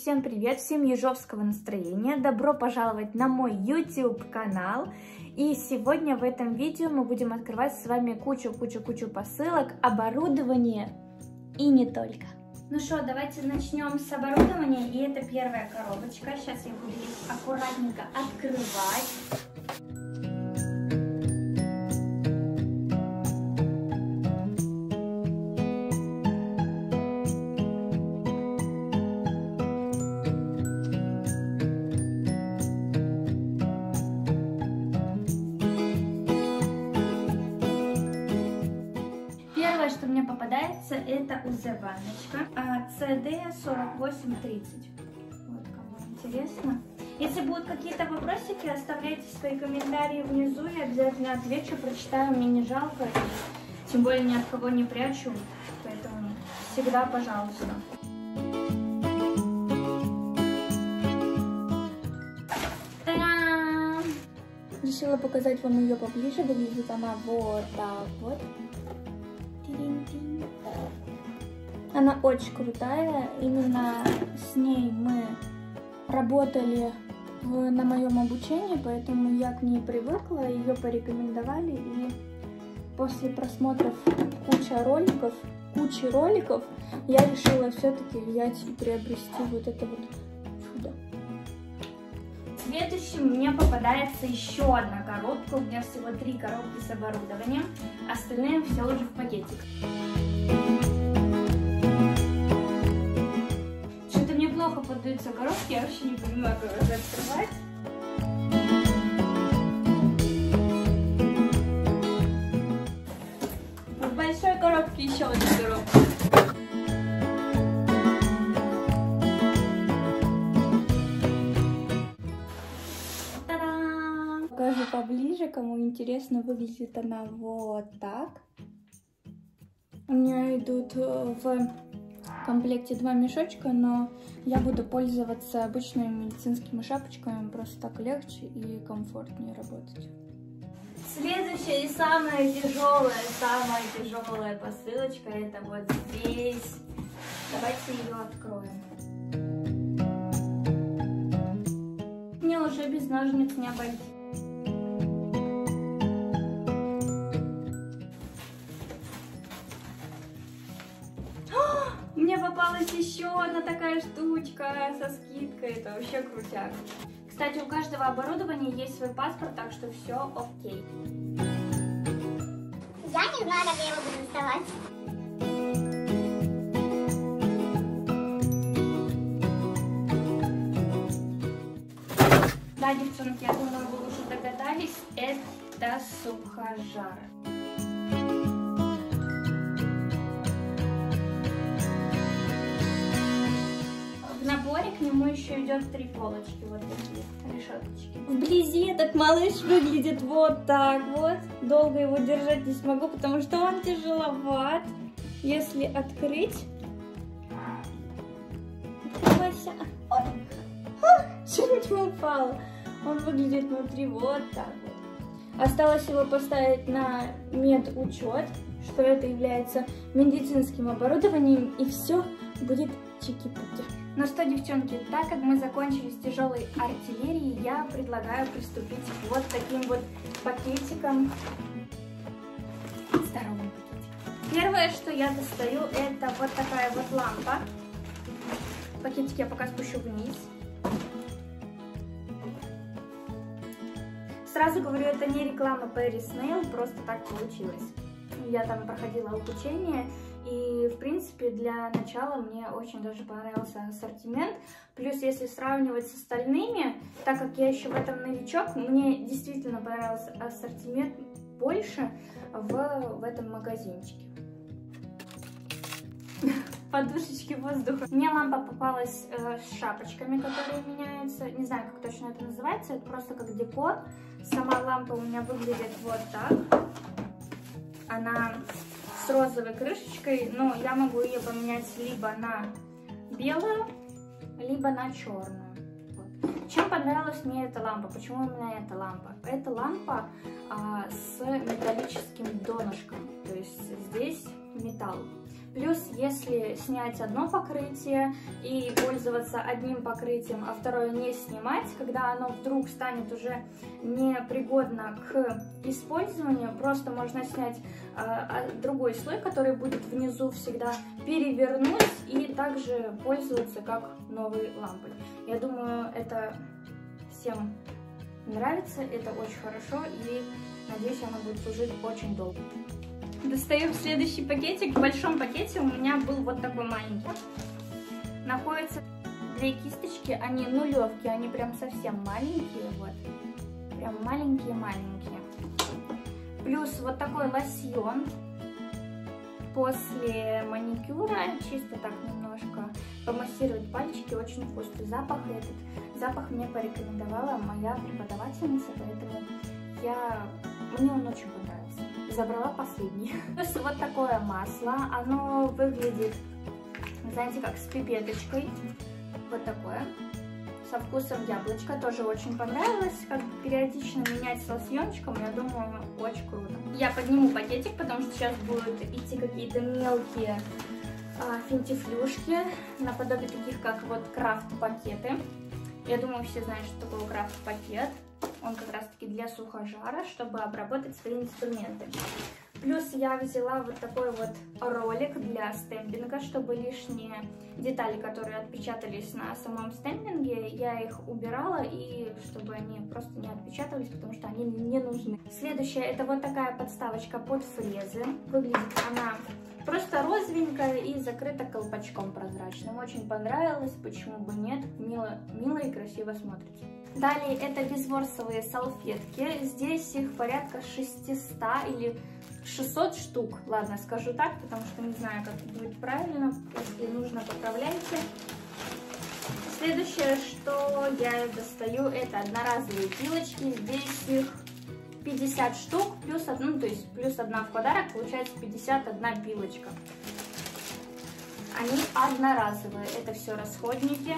Всем привет, всем ежовского настроения, добро пожаловать на мой YouTube канал. И сегодня в этом видео мы будем открывать с вами кучу посылок, оборудование и не только. Ну что, давайте начнем с оборудования, и это первая коробочка. Сейчас я буду их аккуратненько открывать. Первое, что мне попадается, это УЗ-баночка CD4830. Вот, кому интересно. Если будут какие-то вопросики, оставляйте свои комментарии внизу, я обязательно отвечу, прочитаю, мне не жалко, тем более ни от кого не прячу, поэтому всегда пожалуйста. Та-дам! Решила показать вам ее поближе, выглядит она вот так вот. Она очень крутая, именно с ней мы работали на моем обучении, поэтому я к ней привыкла, ее порекомендовали, и после просмотров кучи роликов, я решила все-таки взять и приобрести вот это вот чудо. Следующим мне попадается еще одна коробка, у меня всего 3 коробки с оборудованием, остальные все уже в пакетик. Что-то мне плохо поддаются коробки, я вообще не понимаю, как их открывать. В большой коробке еще одна коробка. Покажу поближе, кому интересно, выглядит она вот так. У меня идут в комплекте 2 мешочка, но я буду пользоваться обычными медицинскими шапочками, просто так легче и комфортнее работать. Следующая и самая тяжелая посылочка, это вот здесь. Давайте ее откроем. Мне уже без ножниц не обойтись. Мне попалась еще одна такая штучка со скидкой, это вообще крутяк. Кстати, у каждого оборудования есть свой паспорт, так что все окей. Я не знаю, как я его буду доставать. Да, девчонки, я думаю, вы уже догадались, это сухожар. В наборе к нему еще идет 3 полочки, вот такие решеточки. Вблизи этот малыш выглядит вот так вот. Долго его держать не смогу, потому что он тяжеловат. Если открыть... Открывайся. Чуть не упала. Он выглядит внутри вот так вот. Осталось его поставить на медучет, что это является медицинским оборудованием, и все будет чики-пуки. Ну что, девчонки, так как мы закончили с тяжелой артиллерией, я предлагаю приступить к вот таким вот пакетикам. Здоровым пакетиком. Первое, что я достаю, это вот такая вот лампа. Пакетик я пока спущу вниз. Сразу говорю, это не реклама Paris Nail, просто так получилось. Я там проходила обучение, и в принципе для начала мне очень даже понравился ассортимент. Плюс если сравнивать с остальными, так как я еще в этом новичок, мне действительно понравился ассортимент больше в этом магазинчике. Подушечки воздуха. Мне лампа попалась с шапочками, которые меняются. Не знаю, как точно это называется. Это просто как декор. Сама лампа у меня выглядит вот так. Она с розовой крышечкой, но я могу ее поменять либо на белую, либо на черную. Вот. Чем понравилась мне эта лампа? Почему именно эта лампа? Эта лампа, с металлическим донышком, то есть здесь металл. Плюс, если снять одно покрытие и пользоваться одним покрытием, а второе не снимать, когда оно вдруг станет уже непригодно к использованию, просто можно снять другой слой, который будет внизу всегда, перевернуть и также пользоваться как новой лампой. Я думаю, это всем нравится, это очень хорошо и надеюсь, она будет служить очень долго. Достаю следующий пакетик. В большом пакете у меня был вот такой маленький. Находятся две кисточки, они нулевки, они прям совсем маленькие, вот. Прям маленькие-маленькие. Плюс вот такой лосьон после маникюра, чисто так немножко помассировать пальчики, очень вкусный запах. Этот запах мне порекомендовала моя преподавательница, поэтому мне он очень понравился. Забрала последний. Плюс вот такое масло, оно выглядит, знаете, как с пипеточкой, вот такое, со вкусом яблочка, тоже очень понравилось, как периодично менять с лосьончиком, я думаю, очень круто. Я подниму пакетик, потому что сейчас будут идти какие-то мелкие финтифлюшки, наподобие таких, как вот крафт-пакеты. Я думаю, все знают, что такое крафт-пакет. Он как раз таки для сухожара, чтобы обработать свои инструменты. Плюс я взяла вот такой вот ролик для стемпинга, чтобы лишние детали, которые отпечатались на самом стемпинге, я их убирала, и чтобы они просто не отпечатались, потому что они не нужны. Следующее, это вот такая подставочка под фрезы. Выглядит она просто розовенькая и закрыта колпачком прозрачным. Очень понравилось, почему бы нет, мило и красиво смотрится. Далее это безворсовые салфетки, здесь их порядка 600 или 600 штук, ладно, скажу так, потому что не знаю, как будет правильно, если нужно, поправляйте. Следующее, что я достаю, это одноразовые пилочки, здесь их 50 штук, плюс одну, то есть плюс одна в подарок, получается 51 пилочка. Они одноразовые, это все расходники.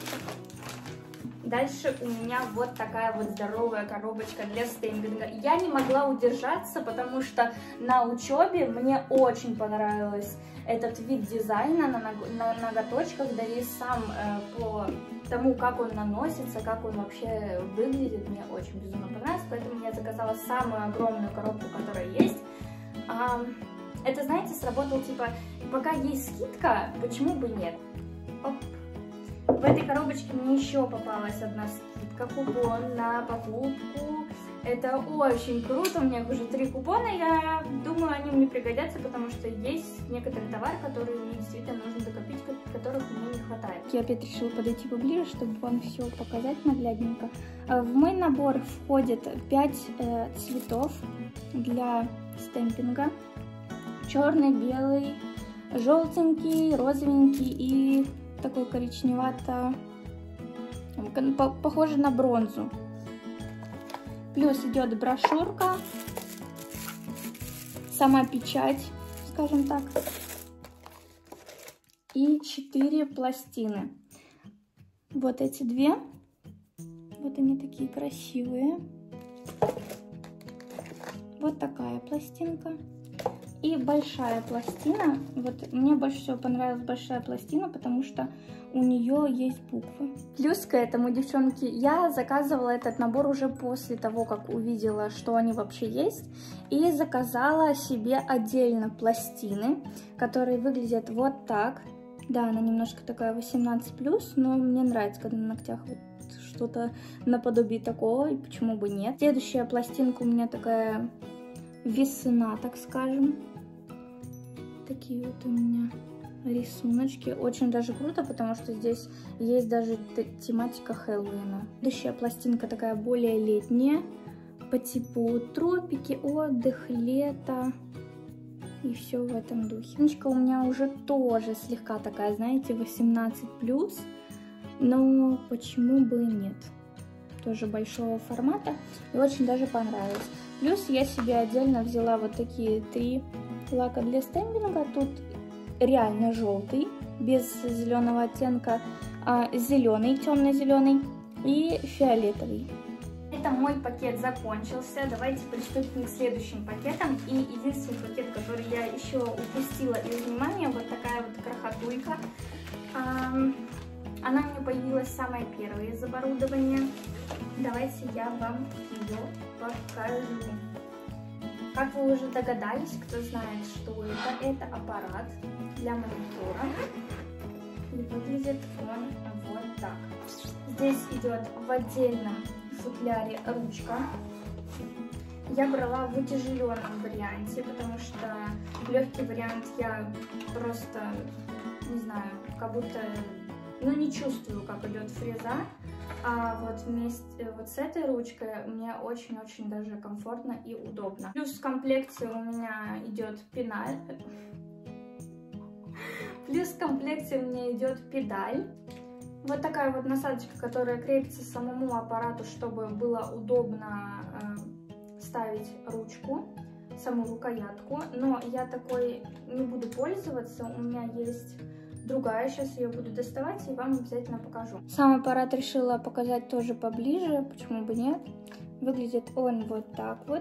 Дальше у меня вот такая вот здоровая коробочка для стемпинга. Я не могла удержаться, потому что на учебе мне очень понравился этот вид дизайна на ноготочках, да и сам по тому, как он наносится, как он вообще выглядит, мне очень безумно понравился, поэтому я заказала самую огромную коробку, которая есть. Это, знаете, сработало типа, пока есть скидка, почему бы нет? Оп. В этой коробочке мне еще попалась одна скидка, купон на покупку. Это очень круто, у меня уже 3 купона, я думаю, они мне пригодятся, потому что есть некоторые товары, которые мне действительно нужно докопить, которых мне не хватает. Я опять решила подойти поближе, чтобы вам все показать наглядненько. В мой набор входит 5 цветов для стемпинга. Черный, белый, желтенький, розовенький и такой коричневато, похоже на бронзу. Плюс идет брошюрка, сама печать, скажем так, и 4 пластины. Вот эти 2, вот они такие красивые. Вот такая пластинка. И большая пластина, вот мне больше всего понравилась большая пластина, потому что у нее есть буквы. Плюс к этому, девчонки, я заказывала этот набор уже после того, как увидела, что они вообще есть. И заказала себе отдельно пластины, которые выглядят вот так. Да, она немножко такая 18+, но мне нравится, когда на ногтях вот что-то наподобие такого, и почему бы нет. Следующая пластинка у меня такая весна, так скажем. Такие вот у меня рисуночки. Очень даже круто, потому что здесь есть даже тематика Хэллоуина. Следующая пластинка такая более летняя, по типу тропики, отдых, лето и все в этом духе. Пластиночка у меня уже тоже слегка такая, знаете, 18+, но почему бы и нет. Тоже большого формата и очень даже понравилось. Плюс я себе отдельно взяла вот такие 3 лака для стемпинга. Тут реально желтый, без зеленого оттенка, а зеленый, темно-зеленый и фиолетовый. Это мой пакет закончился. Давайте приступим к следующим пакетам. И единственный пакет, который я еще упустила из внимания, вот такая вот крохотулька. Она мне появилась самая первая из оборудования. Давайте я вам ее покажу. Как вы уже догадались, кто знает, что это аппарат для маникюра. И выглядит он вот так. Здесь идет в отдельном футляре ручка. Я брала в утяжеленном варианте, потому что легкий вариант я просто, не знаю, как будто, не чувствую, как идет фреза. А вот вместе вот с этой ручкой мне очень-очень даже комфортно и удобно. Плюс в комплекте у меня идет педаль. Вот такая вот насадочка, которая крепится к самому аппарату, чтобы было удобно ставить ручку, саму рукоятку. Но я такой не буду пользоваться, у меня есть другая, сейчас ее буду доставать и вам обязательно покажу. Сам аппарат решила показать тоже поближе, почему бы нет. Выглядит он вот так вот.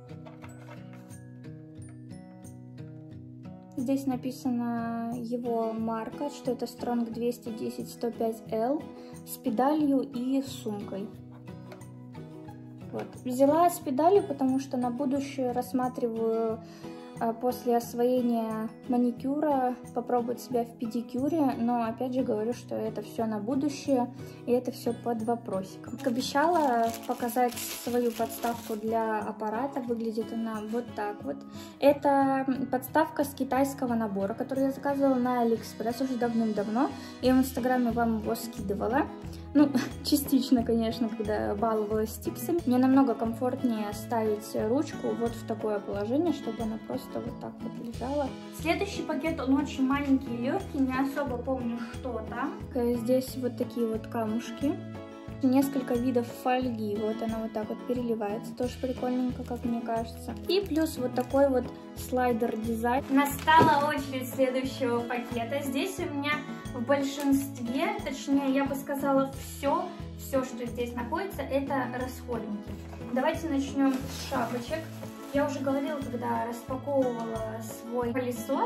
Здесь написана его марка, что это Strong 210-105L с педалью и сумкой. Вот. Взяла с педалью, потому что на будущее рассматриваю после освоения маникюра попробовать себя в педикюре, но опять же говорю, что это все на будущее и это все под вопросиком. Как обещала показать свою подставку для аппарата, выглядит она вот так вот. Это подставка с китайского набора, который я заказывала на Алиэкспресс уже давным-давно, и в инстаграме вам его скидывала. Ну, частично, конечно, когда баловалась типсами. Мне намного комфортнее ставить ручку вот в такое положение, чтобы она просто вот так вот лежала. Следующий пакет, он очень маленький и легкий, не особо помню, что там. Здесь вот такие вот камушки. Несколько видов фольги, вот она вот так вот переливается, тоже прикольненько, как мне кажется. И плюс вот такой вот слайдер-дизайн. Настала очередь следующего пакета. Здесь у меня в большинстве, точнее, я бы сказала, все, что здесь находится, это расходники. Давайте начнем с шапочек. Я уже говорила, когда распаковывала свой пылесос,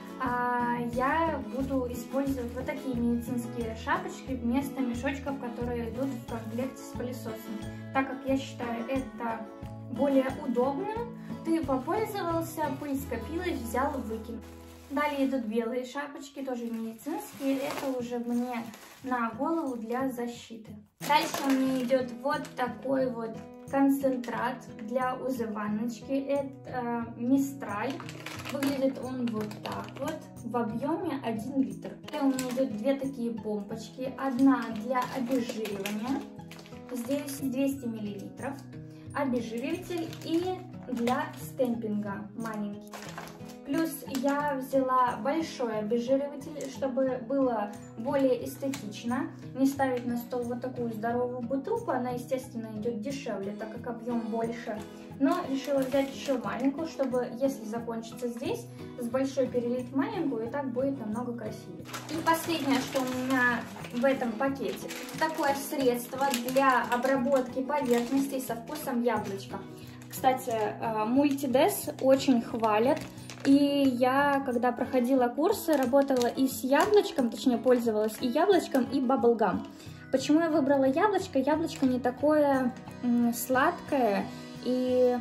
я буду использовать вот такие медицинские шапочки вместо мешочков, которые идут в комплекте с пылесосом. Так как я считаю это более удобным, ты попользовался, пыль скопилась, взял, выкинул. Далее идут белые шапочки, тоже медицинские, это уже мне на голову для защиты. Дальше у меня идет вот такой вот концентрат для узываночки, это Мистраль. Выглядит он вот так вот, в объеме 1 литр. У меня идут две такие помпочки, одна для обезжиривания, здесь 200 мл, обезжириватель и для стемпинга маленький. Плюс я взяла большой обезжириватель, чтобы было более эстетично. Не ставить на стол вот такую здоровую бутылку, она, естественно, идет дешевле, так как объем больше. Но решила взять еще маленькую, чтобы, если закончится здесь, с большой перелить маленькую, и так будет намного красивее. И последнее, что у меня в этом пакете, такое средство для обработки поверхностей со вкусом яблочка. Кстати, Multides очень хвалят. И я, когда проходила курсы, работала и с яблочком, точнее пользовалась и яблочком, и баблгам. Почему я выбрала яблочко? Яблочко не такое сладкое и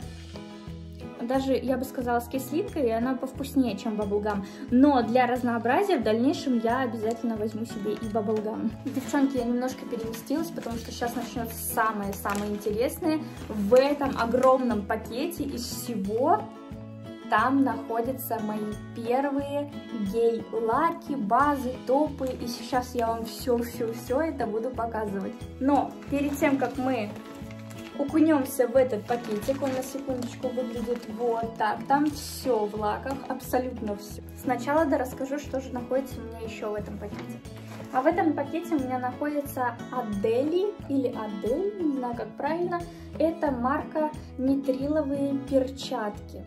даже, я бы сказала, с кислинкой, и оно повкуснее, чем баблгам. Но для разнообразия в дальнейшем я обязательно возьму себе и баблгам. Девчонки, я немножко переместилась, потому что сейчас начнется самое-самое интересное. В этом огромном пакете из всего там находятся мои первые гель-лаки, базы, топы. И сейчас я вам все это буду показывать. Но перед тем, как мы окунемся в этот пакетик, он на секундочку выглядит вот так. Там все в лаках, абсолютно все. Сначала расскажу, что же находится у меня еще в этом пакете. А в этом пакете у меня находится Адели или Адель, не знаю как правильно. Это марка нитриловые перчатки.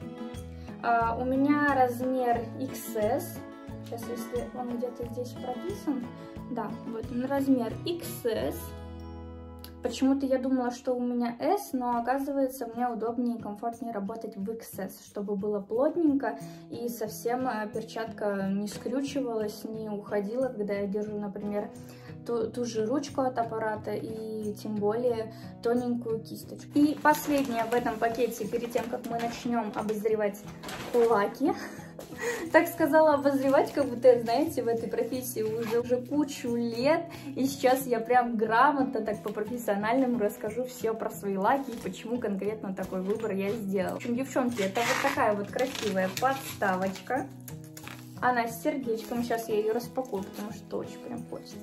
У меня размер XS. Сейчас, если он где-то здесь прописан. Да, вот он размер XS. Почему-то я думала, что у меня S, но оказывается, мне удобнее и комфортнее работать в XS, чтобы было плотненько и совсем перчатка не скрючивалась, не уходила, когда я держу, например, ту же ручку от аппарата и тем более тоненькую кисточку. И последнее в этом пакете, перед тем, как мы начнем обозревать лаки. Так сказала обозревать, как будто, знаете, в этой профессии уже кучу лет, и сейчас я прям грамотно, так по-профессиональному расскажу все про свои лаки и почему конкретно такой выбор я сделала. В общем, девчонки, это вот такая вот красивая подставочка. Она с сердечком, сейчас я ее распакую, потому что очень прям хочется.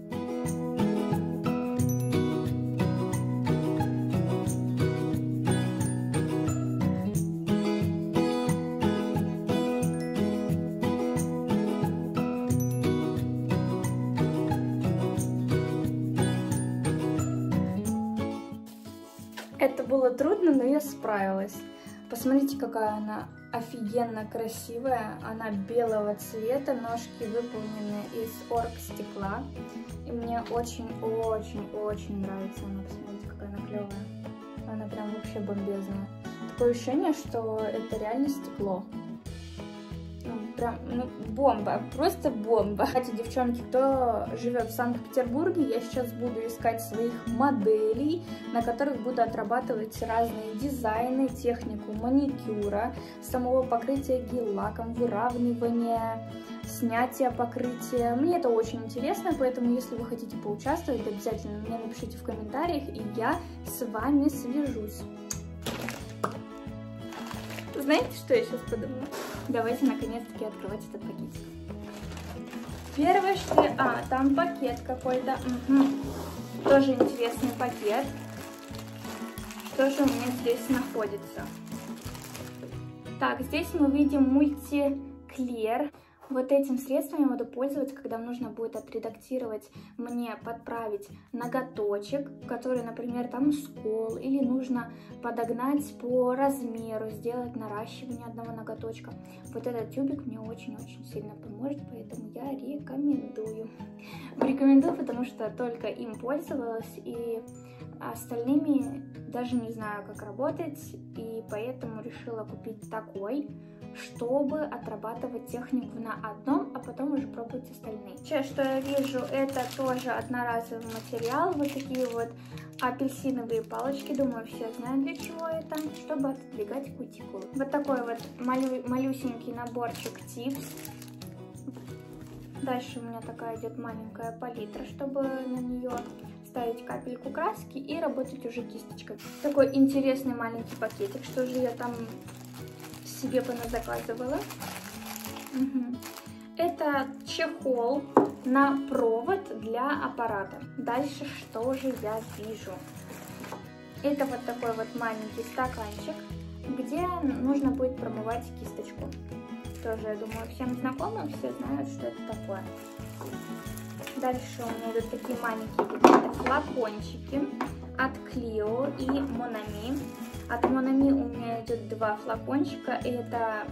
Это было трудно, но я справилась. Посмотрите, какая она офигенно красивая. Она белого цвета, ножки выполнены из оргстекла. И мне очень-очень-очень нравится она. Посмотрите, какая она клевая. Она прям вообще бомбезная. Такое ощущение, что это реально стекло. Прям, бомба, просто бомба. Кстати, девчонки, кто живет в Санкт-Петербурге, я сейчас буду искать своих моделей, на которых буду отрабатывать разные дизайны, технику маникюра, самого покрытия гель-лаком, выравнивания, снятия покрытия. Мне это очень интересно, поэтому если вы хотите поучаствовать, обязательно мне напишите в комментариях, и я с вами свяжусь. Знаете, что я сейчас подумала? Давайте наконец-таки открывать этот пакетик. Первое, что... там пакет какой-то. Угу. Тоже интересный пакет. Что же у меня здесь находится? Так, здесь мы видим мультиклер. Вот этим средством я буду пользоваться, когда нужно будет отредактировать, мне подправить ноготочек, который, например, там скол, или нужно подогнать по размеру, сделать наращивание одного ноготочка. Вот этот тюбик мне очень-очень сильно поможет, поэтому я рекомендую. Рекомендую, потому что только им пользовалась, и остальными даже не знаю, как работать, и поэтому решила купить такой, чтобы отрабатывать технику на одном, а потом уже пробовать остальные. Сейчас, что я вижу, это тоже одноразовый материал, вот такие вот апельсиновые палочки, думаю, все знают, для чего это, чтобы отодвигать кутикулу. Вот такой вот малюсенький наборчик типс. Дальше у меня такая идет маленькая палитра, чтобы на нее ставить капельку краски и работать уже кисточкой. Такой интересный маленький пакетик, что же я там себе поназаказывала. Угу. Это чехол на провод для аппарата. Дальше что же я вижу? Это вот такой вот маленький стаканчик, где нужно будет промывать кисточку. Тоже, я думаю, всем знакомо, все знают, что это такое. Дальше у меня идут такие маленькие какие-то флакончики от Clio и Monami. От Monami у меня идет два флакончика. Это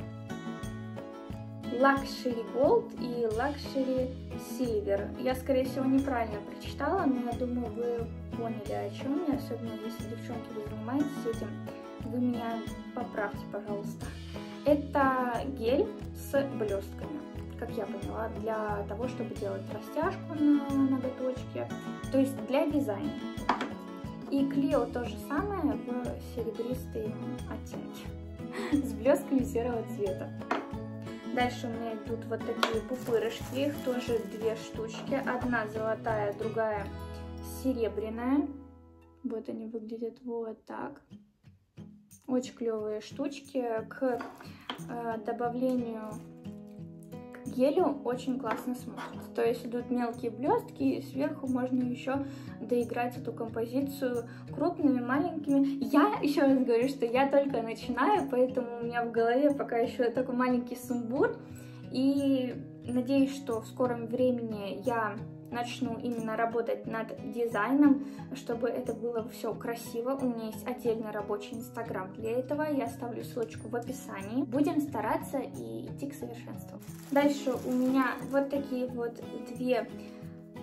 Luxury Gold и Luxury Silver. Я, скорее всего, неправильно прочитала, но я думаю, вы поняли, о чем я. Особенно, если, девчонки, вы занимаетесь этим, вы меня поправьте, пожалуйста. Это гель с блестками, как я поняла, для того, чтобы делать растяжку на ноготочке, то есть для дизайна. И Clio то же самое в серебристые оттенки с блестками серого цвета. Дальше у меня идут вот такие пупырышки, их тоже две штучки, одна золотая, другая серебряная. Вот они выглядят вот так. Очень клевые штучки. К добавлению к гелю очень классно смотрится. То есть идут мелкие блестки, и сверху можно еще доиграть эту композицию крупными, маленькими. Я еще раз говорю, что я только начинаю, поэтому у меня в голове пока еще такой маленький сумбур. И надеюсь, что в скором времени я начну именно работать над дизайном, чтобы это было все красиво. У меня есть отдельный рабочий инстаграм для этого, я оставлю ссылочку в описании. Будем стараться и идти к совершенству. Дальше у меня вот такие вот две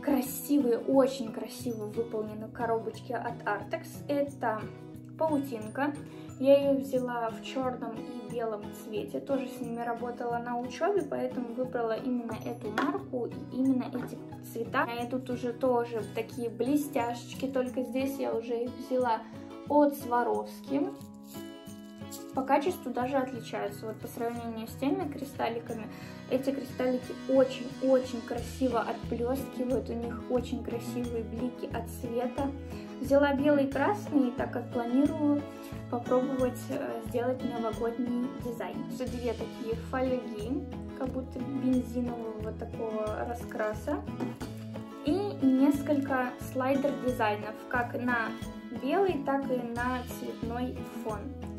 красивые, очень красиво выполнены коробочки от Artex. Это паутинка. Я ее взяла в черном и белом цвете. Тоже с ними работала на учебе, поэтому выбрала именно эту марку и именно эти цвета. И тут уже тоже такие блестяшечки, только здесь я уже их взяла от Swarovski. По качеству даже отличаются. Вот по сравнению с теми кристалликами, эти кристаллики очень-очень красиво отблескивают. У них очень красивые блики от света. Взяла белый и красный, так как планирую попробовать сделать новогодний дизайн. Две такие фольги, как будто бензинового такого раскраса. И несколько слайдер дизайнов, как на белый, так и на цветной фон.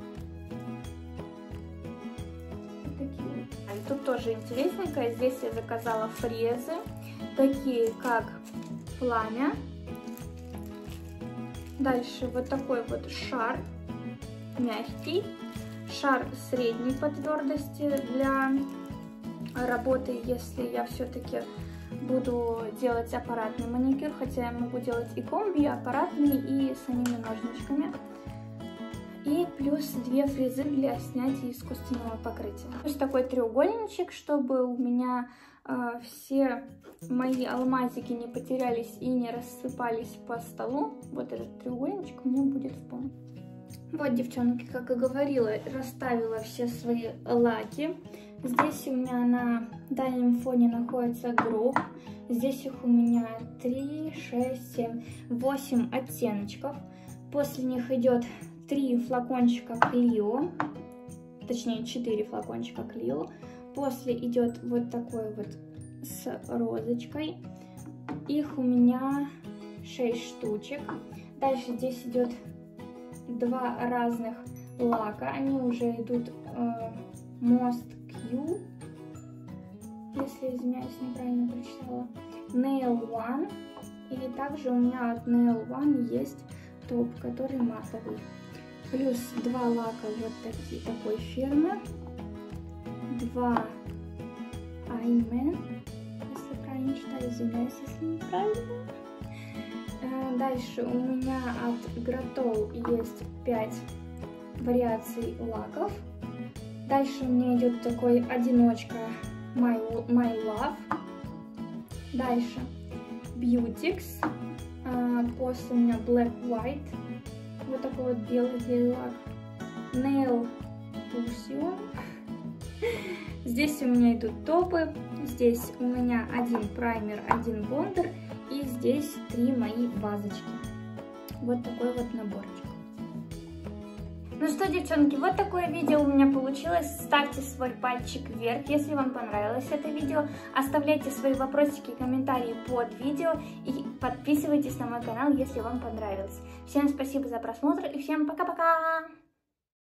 И тут тоже интересненько. Здесь я заказала фрезы, такие как пламя. Дальше вот такой вот шар мягкий, шар средней по твердости для работы, если я все-таки буду делать аппаратный маникюр, хотя я могу делать и комби, и аппаратный, и самими ножничками. И плюс 2 фрезы для снятия искусственного покрытия. Плюс такой треугольничек, чтобы у меня все мои алмазики не потерялись и не рассыпались по столу. Вот этот треугольничек мне будет в помощь. Вот, девчонки, как и говорила, расставила все свои лаки. Здесь у меня на дальнем фоне находится гроб. Здесь их у меня 3, 6, 7, 8 оттеночков. После них идет 3 флакончика Clio, точнее 4 флакончика Clio. После идет вот такой вот с розочкой. Их у меня 6 штучек. Дальше здесь идет 2 разных лака. Они уже идут Most Q, если извиняюсь, неправильно прочитала. Nail One. И также у меня от Nail One есть топ, который матовый. Плюс 2 лака вот такой фирмы. 2 Аймен, если правильно читаю, извиняюсь, если неправильно. Дальше у меня от Гратол есть 5 вариаций лаков. Дальше у меня идет такой одиночка My Love. Дальше Beautix. После у меня Black White. Вот такой вот белый лак. Nail Pulsion. Здесь у меня идут топы. Здесь у меня 1 праймер, 1 блондер. И здесь 3 мои базочки. Вот такой вот наборчик. Ну что, девчонки, вот такое видео у меня получилось. Ставьте свой пальчик вверх, если вам понравилось это видео. Оставляйте свои вопросики и комментарии под видео. И подписывайтесь на мой канал, если вам понравилось. Всем спасибо за просмотр и всем пока-пока!